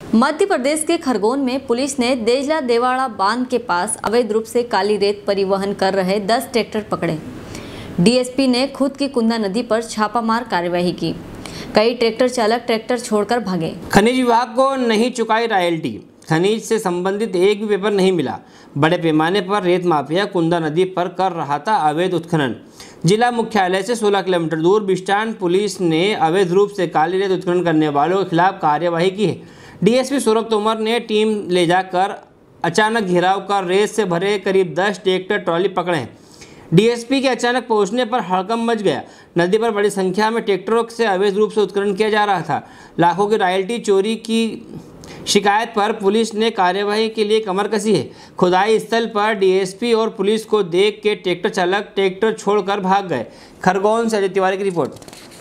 मध्य प्रदेश के खरगोन में पुलिस ने देजला देवाड़ा बांध के पास अवैध रूप से काली रेत परिवहन कर रहे 10 ट्रैक्टर पकड़े। डीएसपी ने खुद की कुंदा नदी पर छापामार कार्यवाही की। कई ट्रैक्टर चालक ट्रैक्टर छोड़कर भागे। खनिज विभाग को नहीं चुकाई रॉयल्टी, खनिज से संबंधित एक भी पेपर नहीं मिला। बड़े पैमाने पर रेत माफिया कुंदा नदी पर कर रहा था अवैध उत्खनन। जिला मुख्यालय से 16 किलोमीटर दूर बिस्टान पुलिस ने अवैध रूप से काली रेत उत्खनन करने वालों के खिलाफ कार्यवाही की है। डीएसपी सौरभ तोमर ने टीम ले जाकर अचानक घेराव कर रेत से भरे करीब 10 ट्रैक्टर ट्रॉली पकड़े हैं। डीएसपी के अचानक पहुंचने पर हड़कंप मच गया। नदी पर बड़ी संख्या में ट्रैक्टरों से अवैध रूप से उत्खनन किया जा रहा था। लाखों की रॉयल्टी चोरी की शिकायत पर पुलिस ने कार्यवाही के लिए कमर कसी है। खुदाई स्थल पर डीएसपी और पुलिस को देख के ट्रैक्टर चालक ट्रैक्टर छोड़कर भाग गए। खरगोन से अजय तिवारी की रिपोर्ट।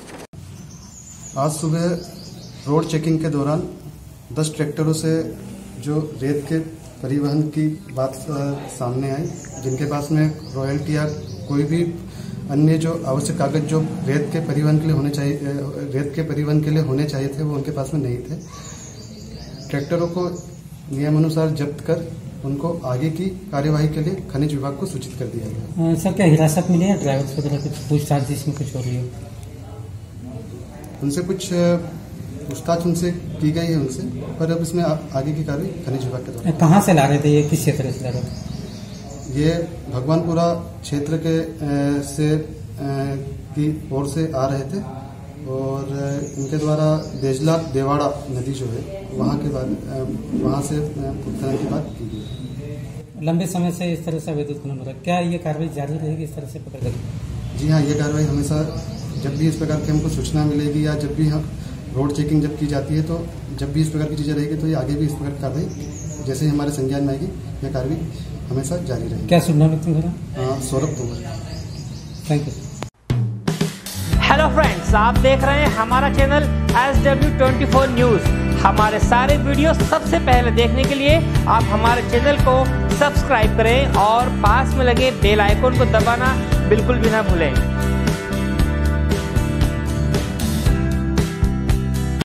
आज सुबह रोड चेकिंग के दौरान 10 ट्रैक्टरों से जो रेत के परिवहन की बात सामने आई, जिनके पास में रॉयल्टी या कोई भी अन्य जो आवश्यक कागज जो रेत के परिवहन के लिए होने चाहिए थे वो उनके पास में नहीं थे। ट्रैक्टरों को नियमानुसार जब्त कर उनको आगे की कार्यवाही के लिए खनिज विभाग को सूचित कर दिया गया। सर, क्या हिरासत मिली है ड्राइवर वगैरह कुछ पूछताछ जिसमें कुछ हो रही है? उनसे कुछ पूछताछ उनसे की गई है उनसे, पर अब इसमें आगे की कार्रवाई खनिज विभाग के द्वारा। कहाँ से ला रहे थे ये, किस क्षेत्र से ला रहे थे? ये भगवानपुरा क्षेत्र के की ओर से आ रहे थे और इनके द्वारा देजला देवाड़ा नदी जो है वहाँ से उत्खनन की बात की गई। लंबे समय से इस तरह से अवैध उत्खनन हो रहा है, क्या ये कार्रवाई जारी रहेगी इस तरह से पकड़ कर? जी हाँ, ये कार्रवाई हमेशा जब भी इस प्रकार की हमको सूचना मिलेगी या जब भी हम रोड चेकिंग जब की जाती है तो जब भी इस प्रकार की चीजें रहेगी तो ये आगे भी इस प्रकार की कार्रवाई जैसे ही हमारे संज्ञान में आएगी यह कार्रवाई हमेशा जारी रहेगी। क्या सुनना है तुम्हारा? Saurabh Tomar. Thank you. Hello friends, आप देख रहे हैं हमारा चैनल SW24 न्यूज। हमारे सारे वीडियो सबसे पहले देखने के लिए आप हमारे चैनल को सब्सक्राइब करें और पास में लगे बेल आइकन को दबाना बिल्कुल भी ना भूलें।